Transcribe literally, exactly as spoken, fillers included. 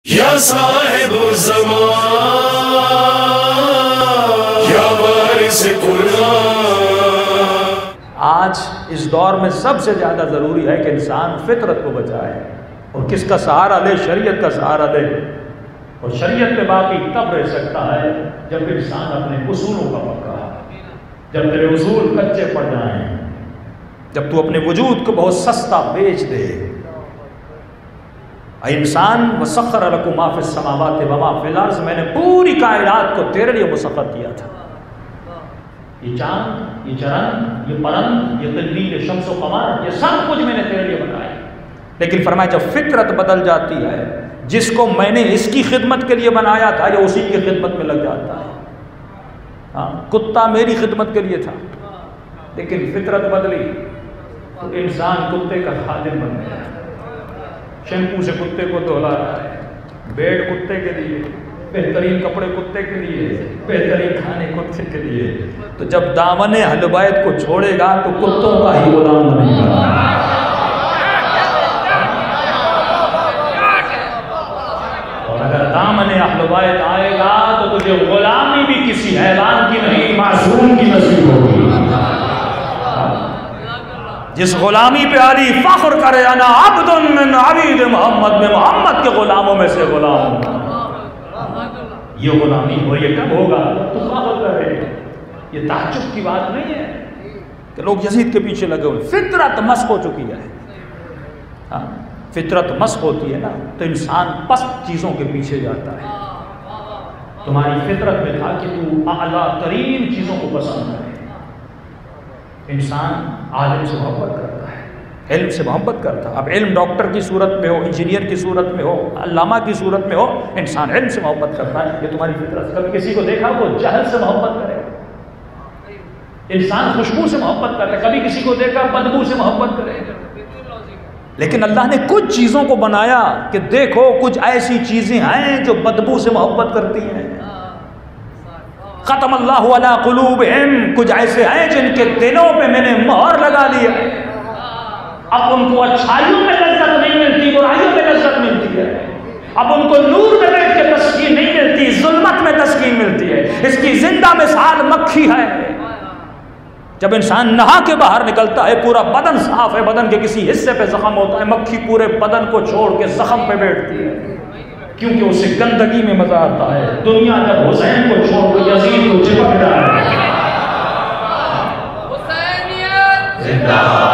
या साहिबु ज़मान या वारिस कुरान। आज इस दौर में सबसे ज़्यादा ज़रूरी है कि इंसान फितरत को बचाए और किसका सहारा ले, शरीयत का सहारा ले। और शरीयत में बाकी तब रह सकता है जब इंसान अपने उसूलों का पक्का है, जब तेरे उसूल कच्चे पड़ जाएं, जब तू अपने वजूद को बहुत सस्ता बेच दे। इंसान वसख्खर लकुम मा फिस समावाति व मा फिल अर्ज़, मैंने पूरी कायनात को तेरे लिए मुसख्खर किया था। ये चांद, ये चरन, ये परंद, ये तनवीर, ये शम्स व कमर, ये सब कुछ मैंने तेरे लिए बनाया। लेकिन फरमाया जब फितरत बदल जाती है, जिसको मैंने इसकी खिदमत के लिए बनाया था ये उसी की खिदमत में लग जाता है। हाँ, कुत्ता मेरी खिदमत के लिए था, लेकिन फितरत बदली तो इंसान कुत्ते का खादिम बन गया। शैम्पू से कुत्ते को धुला रहा है, बेड कुत्ते के लिए, बेहतरीन कपड़े कुत्ते के लिए, बेहतरीन खाने कुत्ते के लिए। तो जब दामने हलवायत को छोड़ेगा तो कुत्तों का ही गुलाम बनेगा। और अगर दामने हलवायत आएगा तो तुझे गुलामी भी किसी हैवान की नहीं, मासूम की नसीब होगी। जिस गुलामी पे अली फख्र करे, अना अब्दुन मिन अबीद मोहम्मद, में मोहम्मद के गुलामों में से गुलाम हूं। ये गुलामी हो, ये कब होगा? तो फख्र करे। ये ताज्जुब की बात नहीं है कि लोग यजीद के पीछे लगे हुए। फितरत मस्क हो चुकी है। हाँ, फितरत मस्क होती है ना तो इंसान पस्त चीजों के पीछे जाता है। तुम्हारी फितरत में था कि तू आला तरीन चीजों को पसंद करे। इंसान आलिम से मोहब्बत करता है, इल्म से मोहब्बत करता है। अब इल्म डॉक्टर की सूरत में हो, इंजीनियर की सूरत में हो, अल्लामा की सूरत में हो, इंसान इल्म से मोहब्बत करता है। ये तुम्हारी फितरत। कभी किसी को देखा वो जहल से मोहब्बत करे, इंसान खुशबू से मोहब्बत करता है। कभी किसी को देखा बदबू से मोहब्बत करे। लेकिन अल्लाह ने कुछ चीज़ों को बनाया कि देखो कुछ ऐसी चीज़ें हैं जो बदबू से मोहब्बत करती हैं। ख़त्म अल्लाहु अला क़ुलूबिहिम, कुछ ऐसे हैं जिनके दिलों पे मैंने मोहर लगा लिया। अब उनको अच्छाइयों में लज्जत नहीं मिलती, बुराइयों में लज्जत मिलती है। अब उनको नूर में बैठ के तस्कीन नहीं मिलती, जुल्मत में तस्कीन मिलती है। इसकी जिंदा मिसाल मक्खी है। जब इंसान नहा के बाहर निकलता है, पूरा बदन साफ है, बदन के किसी हिस्से पे जख्म होता है, मक्खी पूरे बदन को छोड़ के जख्म पे बैठती है, क्योंकि उसे गंदगी में मजा आता है। दुनिया जब हुसैन को छोड़ के यजीद को चिपक रहा है।